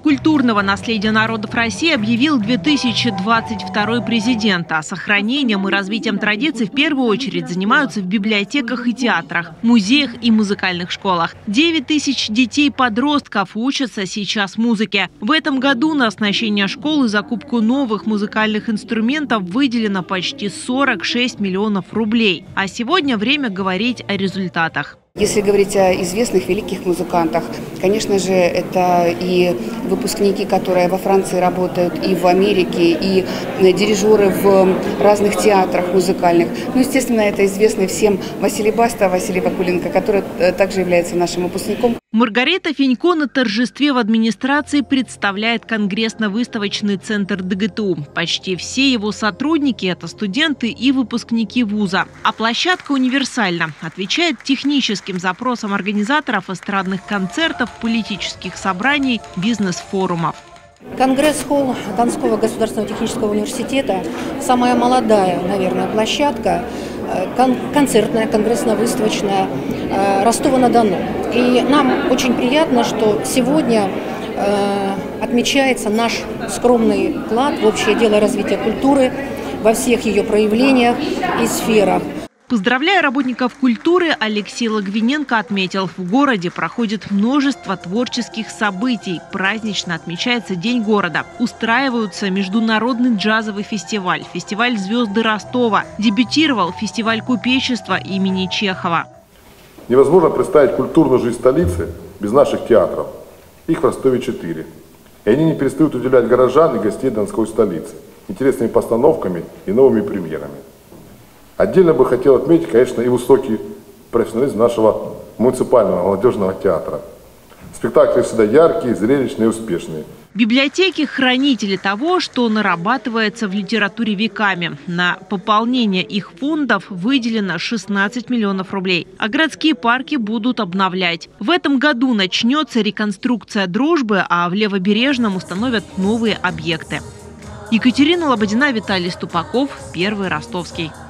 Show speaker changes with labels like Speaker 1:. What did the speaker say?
Speaker 1: культурного наследия народов России объявил 2022 президент. А сохранением и развитием традиций в первую очередь занимаются в библиотеках и театрах, музеях и музыкальных школах. 9 тысяч детей-подростков учатся сейчас музыке. В этом году на оснащение школ и закупку новых музыкальных инструментов выделено почти 46 миллионов рублей. А сегодня время говорить о результатах.
Speaker 2: Если говорить о известных великих музыкантах, конечно же, это и выпускники, которые во Франции работают, и в Америке, и дирижеры в разных театрах музыкальных. Ну, естественно, это известный всем Василий Баста, Василий Вакуленко, который также является нашим выпускником.
Speaker 1: Маргарита Фенько на торжестве в администрации представляет конгрессно-выставочный центр ДГТУ. Почти все его сотрудники – это студенты и выпускники вуза. А площадка универсальна, отвечает техническим запросам организаторов эстрадных концертов, политических собраний, бизнес-форумов.
Speaker 3: Конгресс-холл Донского государственного технического университета – самая молодая, наверное, площадка, концертная, конгрессно-выставочная, Ростова-на-Дону. И нам очень приятно, что сегодня отмечается наш скромный вклад в общее дело развития культуры во всех ее проявлениях и сферах.
Speaker 1: Поздравляя работников культуры, Алексей Логвиненко отметил, в городе проходит множество творческих событий. Празднично отмечается День города. Устраиваются международный джазовый фестиваль, фестиваль «Звезды Ростова». Дебютировал фестиваль купечества имени Чехова.
Speaker 4: Невозможно представить культурную жизнь столицы без наших театров. Их в Ростове 4. И они не перестают удивлять горожан и гостей Донской столицы интересными постановками и новыми премьерами. Отдельно бы хотел отметить, конечно, и высокий профессионализм нашего муниципального молодежного театра. Спектакли всегда яркие, зрелищные и успешные.
Speaker 1: Библиотеки – хранители того, что нарабатывается в литературе веками. На пополнение их фондов выделено 16 миллионов рублей. А городские парки будут обновлять. В этом году начнется реконструкция Дружбы, а в Левобережном установят новые объекты. Екатерина Лободина, Виталий Ступаков, Первый Ростовский.